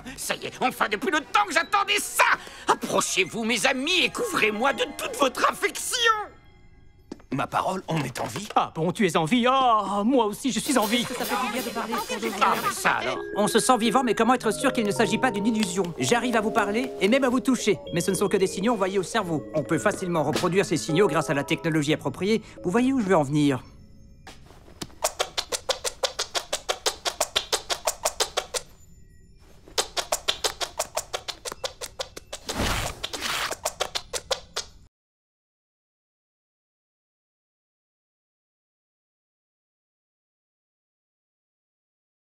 Ça y est, enfin depuis le temps que j'attendais ça. Approchez-vous, mes amis, et couvrez-moi de toute votre affection. Ma parole, on est en vie. Ah bon, tu es en vie? Oh, moi aussi, je suis en vie. Ça fait du bien de parler autour de vous. Ah, mais ça alors. On se sent vivant, mais comment être sûr qu'il ne s'agit pas d'une illusion? J'arrive à vous parler et même à vous toucher, mais ce ne sont que des signaux envoyés au cerveau. On peut facilement reproduire ces signaux grâce à la technologie appropriée. Vous voyez où je veux en venir?